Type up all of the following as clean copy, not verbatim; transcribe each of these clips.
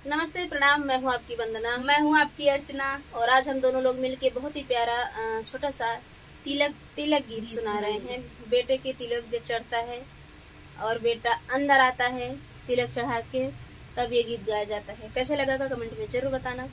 नमस्ते, प्रणाम। मैं हूँ आपकी वंदना। मैं हूँ आपकी अर्चना। और आज हम दोनों लोग मिलके बहुत ही प्यारा छोटा सा तिलक गीत सुना रहे हैं। बेटे के तिलक जब चढ़ता है और बेटा अंदर आता है तिलक चढ़ा के, तब ये गीत गाया जाता है। कैसे लगा का कमेंट में जरूर बताना।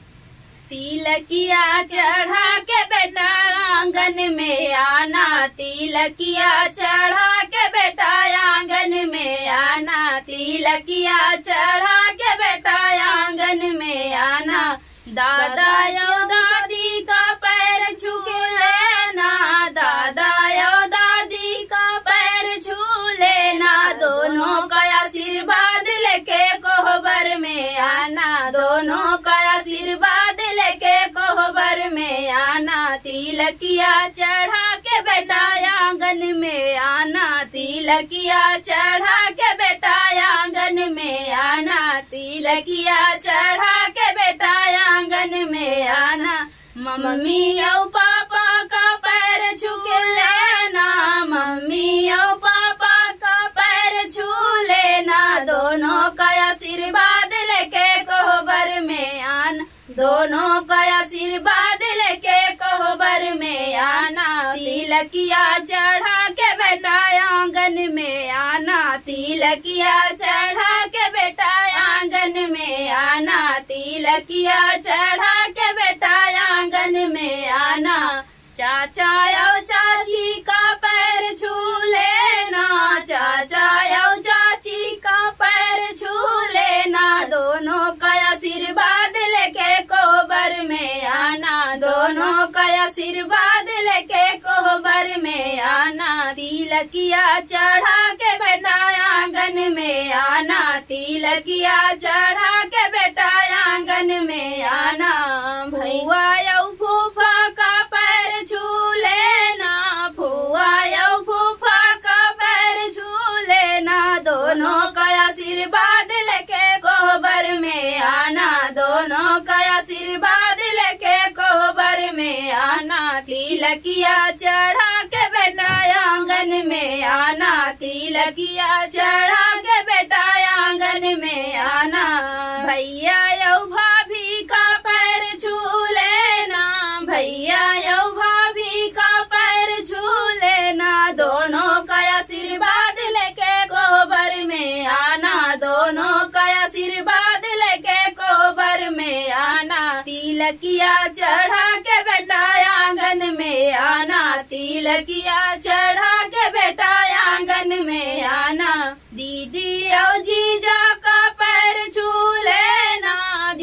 तिलकिया चढ़ा के बेटा आंगन में आना, तिलकिया चढ़ा के बेटा आंगन में आना, तिलकिया चढ़ा के बेटा आंगन में आना। दादा यो दादी का पैर छू लेना, दादा यो दादी का पैर छू लेना, दोनों का आशीर्वाद लेके कोहबर में आना, दोनों का आशीर्वाद लेके कोहबर में आना। तिलकिया चढ़ा के बेटा आंगन में आना, तिलकिया चढ़ा के बेटा आंगन में आना, तिलकिया चढ़ा के बेटा आंगन में आना। मम्मी और पापा का पैर छू लेना, मम्मी और पापा का पैर छू लेना, दोनों का आशीर्वाद लेके कोहबर में आना, दोनों का आशीर्वाद लेके कोहबर में आना। तिलकिया चढ़ा के बेटा आंगन में आना, तिलकिया चढ़ा के बेटा आंगन में आना, तिलकिया चढ़ा के बेटा आंगन में आना। चाचा और चाची का पैर छू लेना, चाचा और चाची का पैर छू लेना, दोनों का आशीर्वाद लेके कोहबर में आना, दोनों का आशीर्वाद लेके कोहबर में आना। तिलकिया चढ़ा के बेटा आंगन में आना, तिलकिया चढ़ा के बेटा आंगन में आना। भुआ और फूफा का पैर छू लेना, फुआ और फूफा का पैर छू लेना, दोनों का आशीर्वाद लेके कोहबर में आना, दोनों का आशीर्वाद लेके कोहबर में आना। तिलकिया चढ़ा के बेटा आंगन में आना, तिलकिया चढ़ा के बेटा आंगन में आना। भैया और भाभी का पैर छू लेना, भैया और भाभी का पैर छू लेना, दोनों का आशीर्वाद लेके कोहबर में आना, दोनों का आशीर्वाद लेके कोहबर में आना। तिलकिया चढ़ा के बेटा आंगन में आना, तिलकिया चढ़ा के बेटा आंगन में आना। दीदी और जीजा का पैर छू लेना,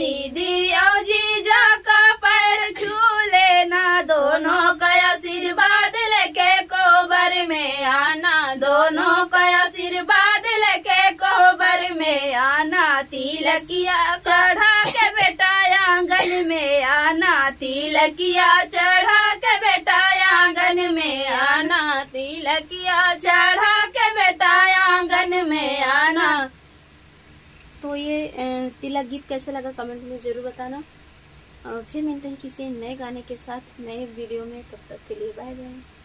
दीदी और जीजा का पैर छू लेना, दोनों का आशीर्वाद लेके कोहबर में आना, दोनों का आशीर्वाद लेके कोहबर में आना। तिलकिया चढ़ा के बेटा आंगन में आना, तिलकिया चढ़ा के बेटा आंगन में आना, तिलकिया चढ़ा के बेटा आंगन में आना। तो ये तिलक गीत कैसे लगा कमेंट में जरूर बताना। फिर मिलते हैं किसी नए गाने के साथ नए वीडियो में। तब तक के लिए बाय बाय।